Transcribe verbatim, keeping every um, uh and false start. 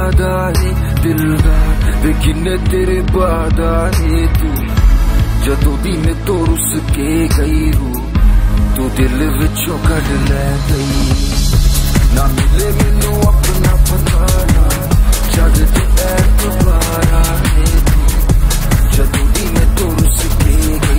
यादा है दिलदार वे किन्ने तेरे वादा है तू जदों दी मैं तो रुस के गई हूँ तू दिल विचों कढ लै गई ना मिले मैनू अपना पताना जद ते ऐतबारा है तू जदों दी मैं तो रुस के